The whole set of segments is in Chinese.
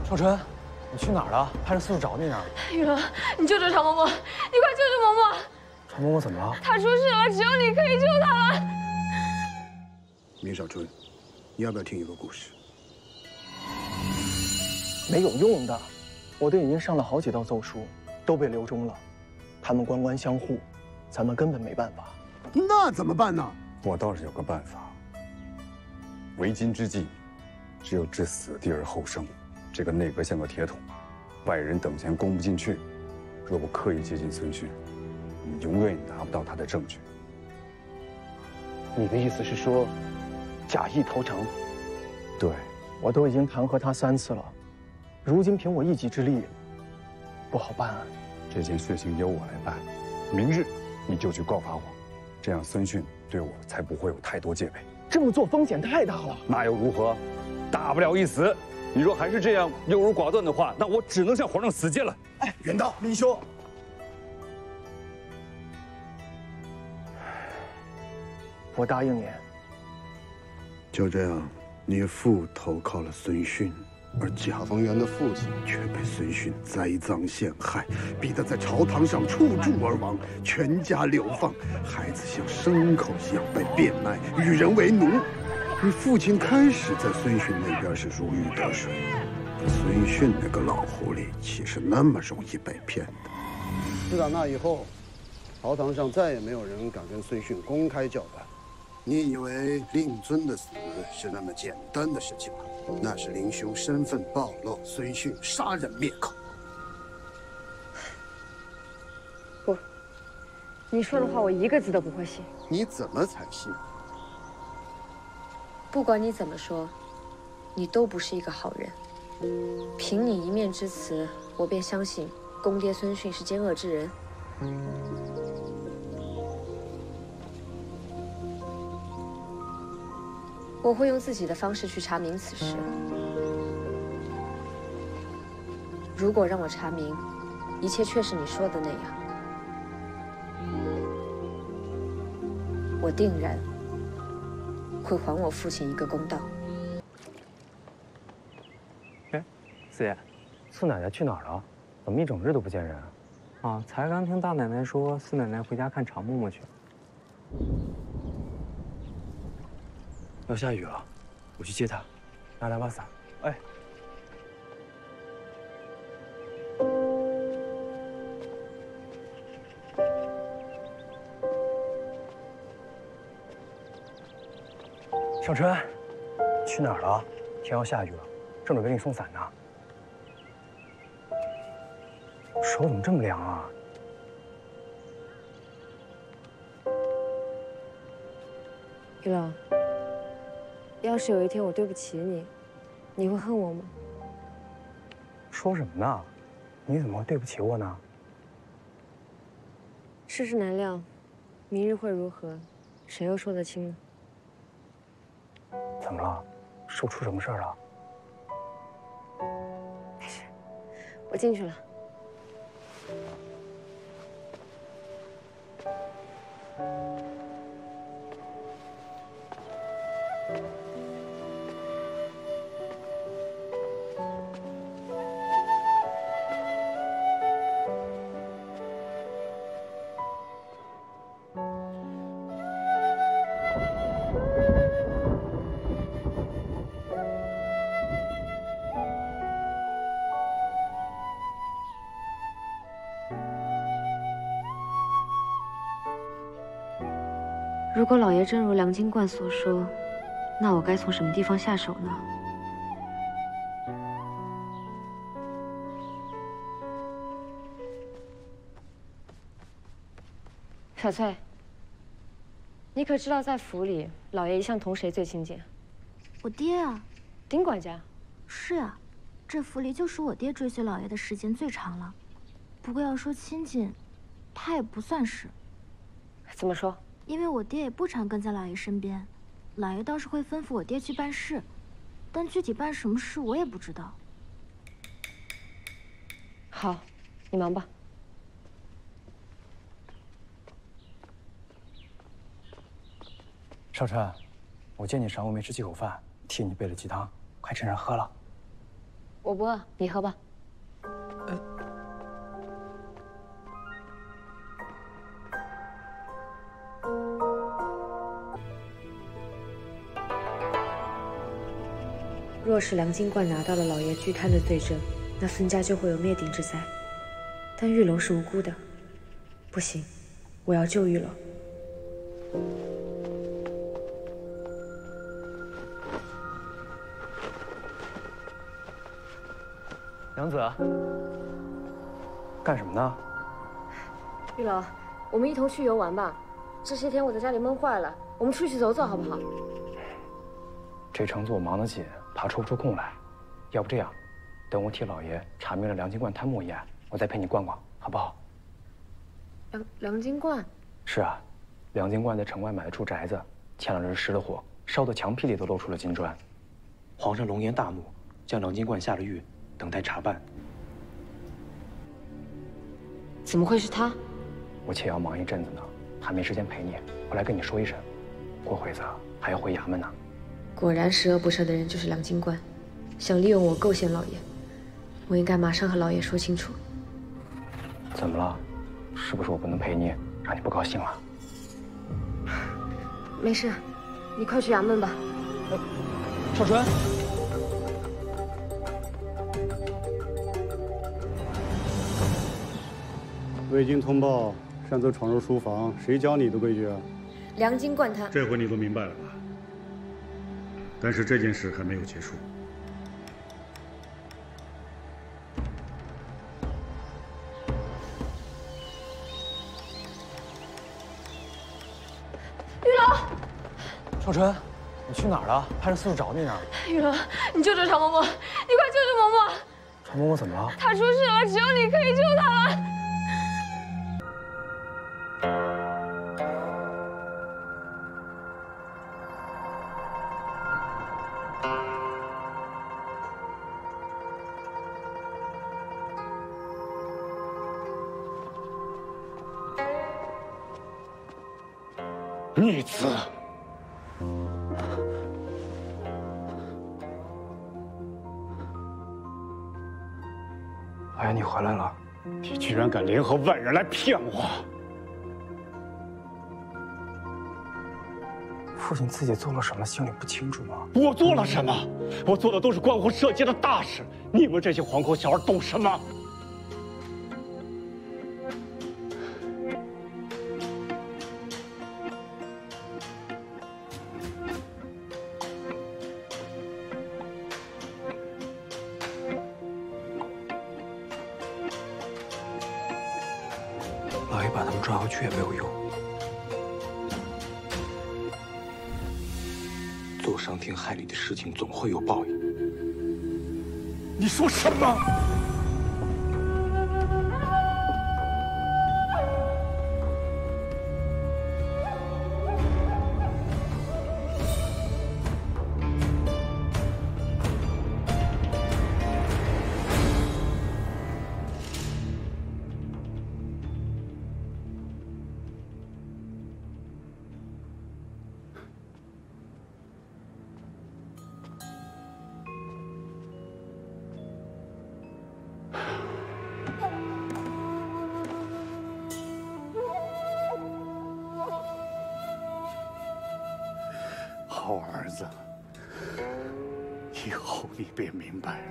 少春，你去哪儿了？派人四处找你呢。 雨龙，你救救常嬷嬷，你快救救嬷嬷！ 常嬷嬷怎么了？ 她出事了，只有你可以救她了。 明少春，你要不要听一个故事？ 没有用的，我都已经上了好几道奏书，都被留中了。他们官官相护，咱们根本没办法。 那怎么办呢？ 我倒是有个办法。为今之计，只有置死地而后生。这个内阁像个铁桶，外人等闲攻不进去。若不刻意接近孙勋，你永远拿不到他的证据。 你的意思是说，假意投诚？ 对， 我都已经弹劾他3次了，如今凭我一己之力，不好办啊。 这件事情由我来办，明日你就去告发我，这样孙勋对我才不会有太多戒备。 这么做风险太大了。 那又如何？大不了一死。你若还是这样优柔寡断的话，那我只能向皇上死谏了。 哎，远道，明兄， 我答应你。 就这样，你父投靠了孙勋，而贾方元的父亲却被孙勋栽赃陷害，逼得在朝堂上处柱而亡，全家流放，孩子像牲口一样被变卖，与人为奴。你父亲开始在孙勋那边是如鱼得水，孙勋那个老狐狸岂是那么容易被骗的？ 自打那以后，朝堂上再也没有人敢跟孙勋公开叫板。 你以为令尊的死是那么简单的事情吗？那是林兄身份暴露，孙勋杀人灭口。 不，你说的话我一个字都不会信。 你怎么才信？ 不管你怎么说，你都不是一个好人。凭你一面之词，我便相信公爹孙勋是奸恶之人。我会用自己的方式去查明此事。如果让我查明，一切确是你说的那样，我定然会还我父亲一个公道。 哎，四爷，四奶奶去哪儿了？怎么一整日都不见人啊？ 啊，才刚听大奶奶说四奶奶回家看常嬷嬷去。 要下雨了，我去接她，拿2把伞。哎。少春，去哪儿了？天要下雨了，正准备给你送伞呢。手怎么这么凉啊？ 玉龙，要是有一天我对不起你，你会恨我吗？ 说什么呢？你怎么会对不起我呢？ 世事难料，明日会如何，谁又说得清呢？ 怎么了？是我出什么事儿了？ 没事，我进去了。如果老爷真如梁金冠所说，那我该从什么地方下手呢？小翠，你可知道在府里，老爷一向同谁最亲近？ 我爹啊。 丁管家。 是啊，这府里就属我爹追随老爷的时间最长了。不过要说亲近，他也不算是。 怎么说？ 因为我爹也不常跟在老爷身边，老爷倒是会吩咐我爹去办事，但具体办什么事我也不知道。 好，你忙吧。 少春，我见你晌午没吃几口饭，替你备了鸡汤，快趁热喝了。 我不饿，你喝吧。若是梁金冠拿到了老爷拒贪的罪证，那孙家就会有灭顶之灾。但玉龙是无辜的，不行，我要救玉龙。 娘子，干什么呢？ 玉龙，我们一同去游玩吧。这些天我在家里闷坏了，我们出去走走好不好？ 这城子我忙得紧，怕抽不出空来。要不这样，等我替老爷查明了梁金冠贪墨一案，我再陪你逛逛，好不好？ 梁金冠？ 是啊，梁金冠在城外买了处宅子，前两日失了火，烧得墙坯里都露出了金砖。皇上龙颜大怒，将梁金冠下了狱，等待查办。 怎么会是他？ 我且要忙一阵子呢，还没时间陪你，我来跟你说一声。过会子还要回衙门呢。 果然十恶不赦的人就是梁金冠，想利用我构陷老爷。我应该马上和老爷说清楚。 怎么了？是不是我不能陪你，让你不高兴了？ 没事，你快去衙门吧。 少纯， 未经通报擅自闯入书房，谁教你的规矩啊？ 梁金冠他…… 这回你都明白了吧？但是这件事还没有结束。 少纯，你去哪儿了？派人四处找你呢。 玉龙，你救救常嬷嬷，你快救救嬷嬷！ 常嬷嬷怎么了？ 她出事了，只有你可以救她了。 逆子！ 老爷，你回来了！ 你居然敢联合外人来骗我！ 父亲自己做了什么，心里不清楚吗？ 我做了什么？我做的都是关乎社稷的大事，你们这些黄口小儿懂什么？ 老爷把他们抓回去也没有用。做伤天害理的事情总会有报应。 你说什么？好儿子，以后你便明白了。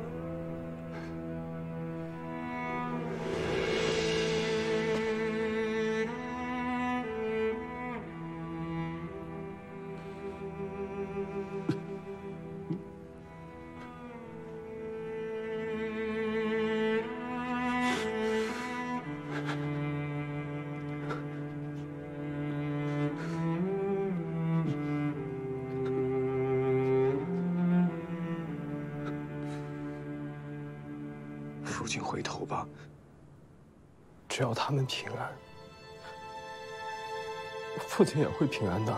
父亲回头吧， 只要他们平安，父亲也会平安的。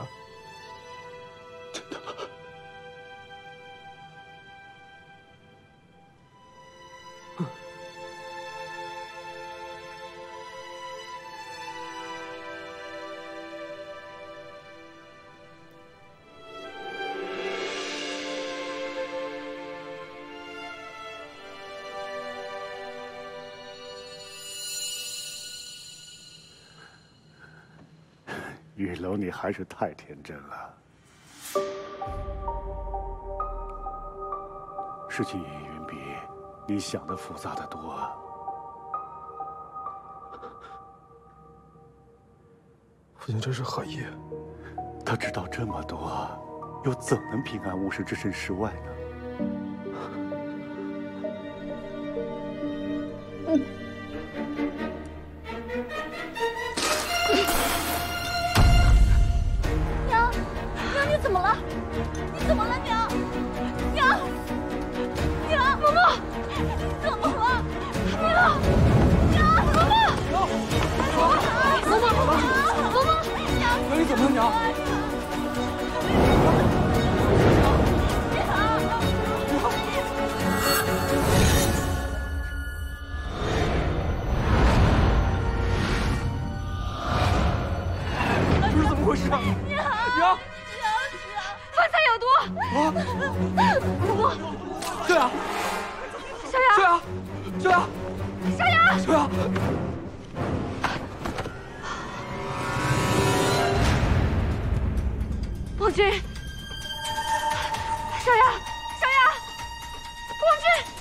玉楼，你还是太天真了。事情远比你想的复杂的多。 父亲，这是何意？ 他知道这么多，又怎能平安无事置身事外呢？ 娘，娘，你怎么了？你怎么了，娘？娘，娘，嬷嬷，你怎么了？娘，娘，嬷嬷，嬷嬷， 娘，你怎么了，娘？这是怎么回事？娘， 饭菜有毒！嬷嬷， 小雅， 小雅， 小雅，小雅， 小雅， 小雅。 王军，小雅，小雅，王军。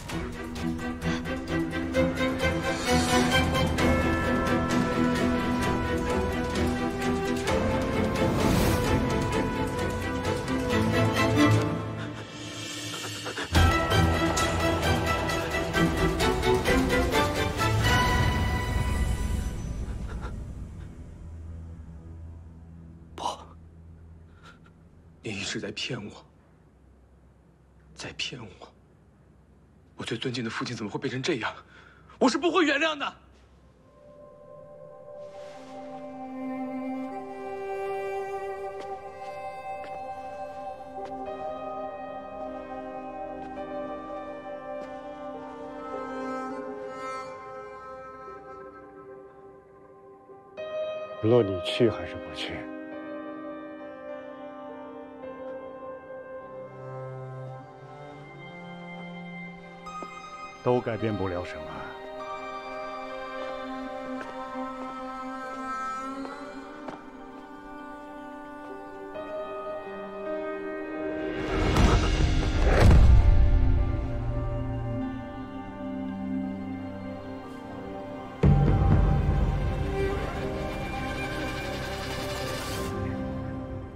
你一直在骗我，在骗我！我最尊敬的父亲怎么会变成这样？我是不会原谅的！ 无论你去还是不去，都改变不了什么。